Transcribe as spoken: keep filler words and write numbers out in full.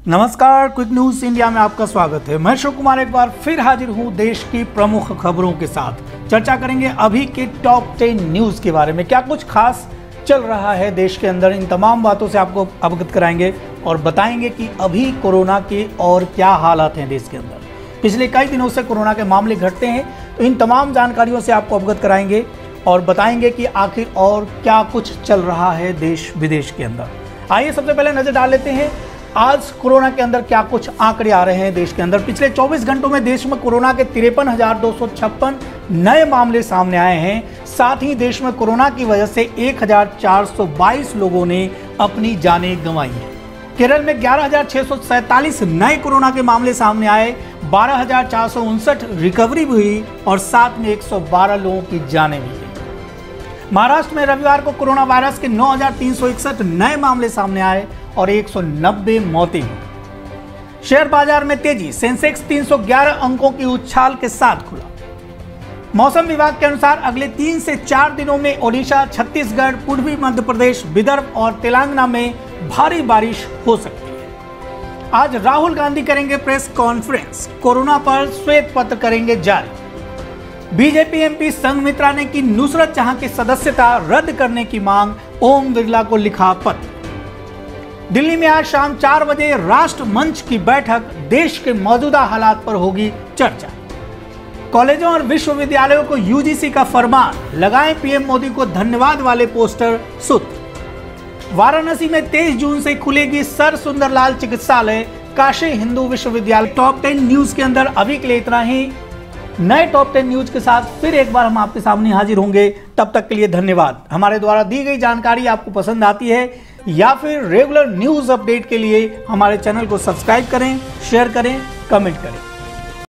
नमस्कार, quick news India में आपका स्वागत है। मैं अशोक कुमार एक बार फिर हाजिर हूं देश की प्रमुख खबरों के साथ। चर्चा करेंगे अभी के टॉप टेन न्यूज के बारे में, क्या कुछ खास चल रहा है देश के अंदर। इन तमाम बातों से आपको अवगत कराएंगे और बताएंगे कि अभी कोरोना के और क्या हालात हैं देश के अंदर। पिछले कई दिनों से कोरोना के मामले घटते हैं, तो इन तमाम जानकारियों से आपको अवगत कराएंगे और बताएंगे कि आखिर और क्या कुछ चल रहा है देश विदेश के अंदर। आइए सबसे पहले नजर डाल लेते हैं आज कोरोना के अंदर क्या कुछ आंकड़े आ रहे हैं देश के अंदर। पिछले चौबीस घंटों में देश में कोरोना के तिरपन हजार दो सौ छप्पन नए मामले सामने आए हैं। साथ ही देश में कोरोना की वजह से एक हजार चार सौ बाईस लोगों ने अपनी जानें गंवाई हैं। केरल में ग्यारह हजार छह सौ सैंतालीस नए कोरोना के मामले सामने आए, बारह हजार चार सौ उनसठ रिकवरी भी हुई और साथ में एक सौ बारह लोगों की जानें भी गई। महाराष्ट्र में रविवार को कोरोना वायरस के नौ हजार तीन सौ इकसठ नए मामले सामने आए और एक सौ नब्बे मौतें हुई। शेयर बाजार में तेजी, सेंसेक्स तीन सौ ग्यारह अंकों की उछाल के साथ खुला। मौसम विभाग के अनुसार अगले तीन से चार दिनों में ओडिशा, छत्तीसगढ़, पूर्वी मध्य प्रदेश, विदर्भ और तेलंगाना में भारी बारिश हो सकती है। आज राहुल गांधी करेंगे प्रेस कॉन्फ्रेंस, कोरोना पर श्वेत पत्र करेंगे जारी। बीजेपी एमपी संघमित्रा ने की नुसरत जहां की सदस्यता रद्द करने की मांग, ओम बिरला को लिखा पत्र। दिल्ली में आज शाम चार बजे राष्ट्र मंच की बैठक, देश के मौजूदा हालात पर होगी चर्चा। कॉलेजों और विश्वविद्यालयों को यूजीसी का फरमान, लगाएं पीएम मोदी को धन्यवाद वाले पोस्टर सूत्र। वाराणसी में तेईस जून से खुलेगी सर सुंदरलाल चिकित्सालय, काशी हिंदू विश्वविद्यालय। टॉप टेन न्यूज के अंदर अभी के लिए इतना ही। नए टॉप टेन न्यूज के साथ फिर एक बार हम आपके सामने हाजिर होंगे। तब तक के लिए धन्यवाद। हमारे द्वारा दी गई जानकारी आपको पसंद आती है या फिर रेगुलर न्यूज अपडेट के लिए हमारे चैनल को सब्सक्राइब करें, शेयर करें, कमेंट करें।